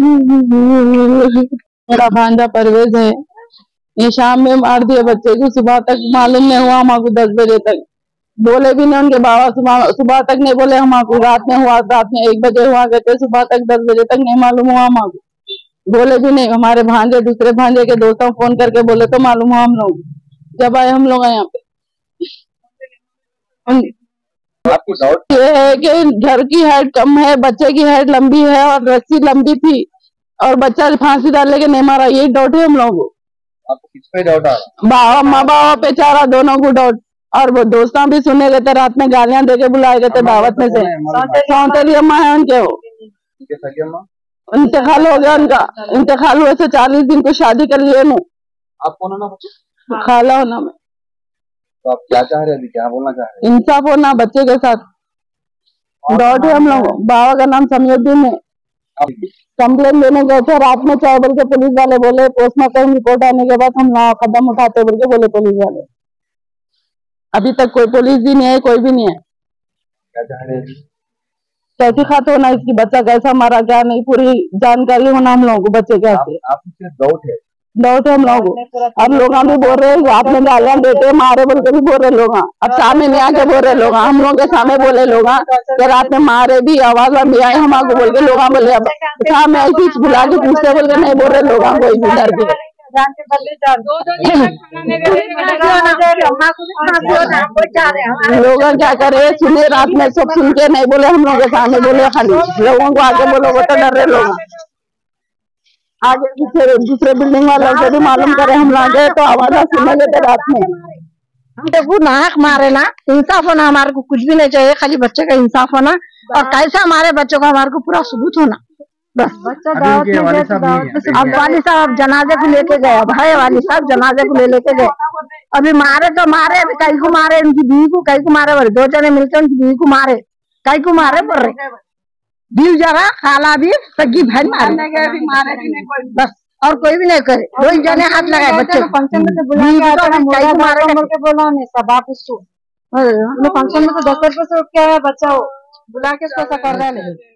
मेरा भांजा परवेज है। ये शाम में मार दिया बच्चे को, सुबह तक मालूम नहीं हुआ हमको। 10 बजे तक बोले भी नहीं उनके बाबा, सुबह तक नहीं बोले हमको। रात में हुआ, रात में 1 बजे हुआ कहते, सुबह तक 10 बजे तक नहीं मालूम हुआ हमको। बोले भी नहीं। हमारे भांजे, दूसरे भांजे के दोस्तों फोन करके बोले तो मालूम हुआ हम लोग, जब आए हम लोग यहाँ पे। आपको डाउट ये है कि घर की हाइट कम है, बच्चे की हाइट लंबी है और रस्सी लंबी थी और बच्चा फांसी डालने के नहीं मारा, यही डाउट है हम लोगों को। आपको किस पे डाउट आ रहा है? बाबा, माँ बाबा पे चारा, दोनों को डाउट। और वो दोस्तों भी सुने गए थे, रात में गालियां देके बुलाए गए थे दावत में से। सौतेली अम्मा है उनके, वो इंतकाल हो गया उनका। इंतकाल हुए से 40 दिन को शादी कर लिए। आप कौन है ना? खाला होना में। तो आप क्या चाह रहे हैं अभी, क्या बोलना चाह रहे हैं? इंसाफ होना बच्चे के साथ। डाउट है हम लोग। बाबा का नाम समीउद्दीन है। कंप्लेन देने गए थे रात में 4 बजे, पुलिस वाले बोले पोस्टमार्टम रिपोर्ट आने के बाद हम कदम उठाते बोल के बोले पुलिस वाले। अभी तक कोई पुलिस भी नहीं है, कोई भी नहीं है। क्या चाह रहे हैं? तहकीकात होना, इसकी बच्चा कैसा मारा क्या नहीं, पूरी जानकारी होना हम लोगों को बच्चे के। आपको डाउट है? डाउट है हम लोगों को। अब लोग भी बोल रहे हैं रात में गालियां देते मारे बोल के भी बोल रहे लोग। अब सामने नहीं आके बोल रहे लोग, हम लोग के सामने बोले लोग कि रात में मारे भी, आवाज भी आई हमको बोल के लोग बोले। अब सामने ऐसी बुला के पूछते बोल के नहीं बोल रहे लोग, कोई भी डर के। लोग क्या करे, सुने रात में सब सुन के नहीं बोले हम लोग के सामने बोले, खाली लोगों को आगे बोलो वो तो डर रहे लोग। आगे पीछे दूसरे बिल्डिंग वालों से भी मालूम करे हम लोग तो आवाज सुनेंगे तो रात में। हम देखो नाक मारे ना, इंसाफ होना। हमारे को कुछ भी नहीं चाहिए, खाली बच्चे का इंसाफ होना और कैसे हमारे बच्चों का हमारे को पूरा सबूत होना बस। बच्चा दावत में गए, अब वाली साहब जनाजे को लेके गए, अब है वाली साहब जनाजे को लेके गए। अभी मारे तो मारे, अभी कई को मारे, उनकी बीवी को कई को मारे, बोले 2 जने मिलकर उनकी बीवी को मारे, कई को मारे बोल रहे। दिल जरा खाला भी सगी भाई मारे बस, और कोई भी नहीं करे। 2 जने हाथ लगाए बच्चे फंक्शन में से बुला के मारे के बोला नहीं सब आप उसको फंक्शन में से 10 रुपए से उठ के आया बच्चा, वो बुला के उसको ऐसा कर रहा है।